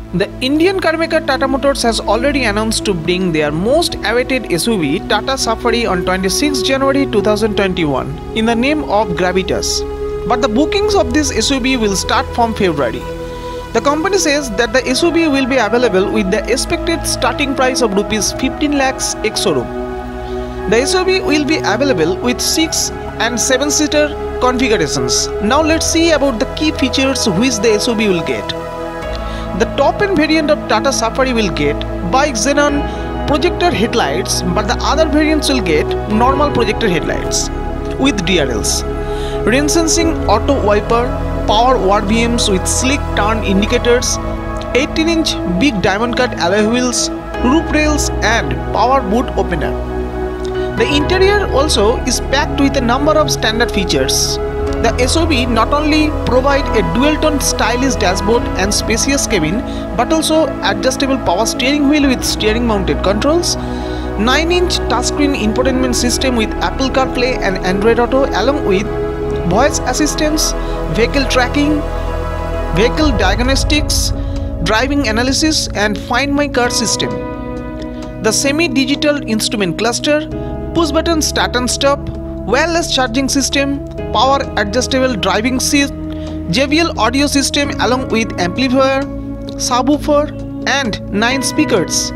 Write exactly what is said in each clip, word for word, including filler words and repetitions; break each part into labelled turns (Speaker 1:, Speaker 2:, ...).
Speaker 1: The Indian carmaker Tata Motors has already announced to bring their most awaited S U V Tata Safari on twenty-sixth January two thousand twenty-one in the name of Gravitas. But the bookings of this S U V will start from February. The company says that the S U V will be available with the expected starting price of rupees fifteen lakhs ex-showroom. The S U V will be available with six and seven seater configurations. Now let's see about the key features which the S U V will get. The top end variant of Tata Safari will get bi-xenon projector headlights, but the other variants will get normal projector headlights with D R Ls. Rain sensing auto wiper, power war V Ms with slick turn indicators, eighteen inch big diamond cut alloy wheels, roof rails and power boot opener. The interior also is packed with a number of standard features. The S U V not only provide a dual-tone stylish dashboard and spacious cabin, but also adjustable power steering wheel with steering mounted controls, nine inch touchscreen infotainment system with Apple CarPlay and Android Auto, along with voice assistance, vehicle tracking, vehicle diagnostics, driving analysis and Find My Car system. The semi-digital instrument cluster, push button start and stop, wireless charging system, power adjustable driving seat, J B L audio system along with amplifier, subwoofer and nine speakers.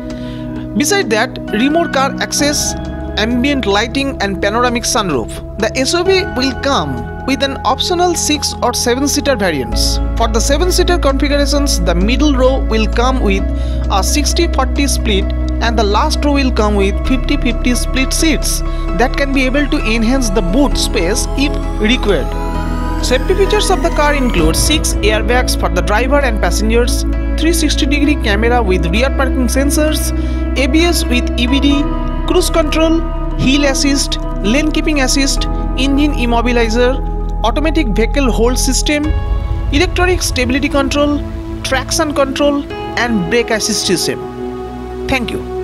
Speaker 1: Beside that, remote car access, ambient lighting and panoramic sunroof. The S U V will come with an optional six or seven seater variants. For the seven seater configurations, the middle row will come with a sixty forty split and the last row will come with fifty fifty split seats that can be able to enhance the boot space if required. Safety features of the car include six airbags for the driver and passengers, three sixty degree camera with rear parking sensors, A B S with E B D, cruise control, hill assist, lane keeping assist, engine immobilizer, automatic vehicle hold system, electronic stability control, traction control and brake assist system. Thank you.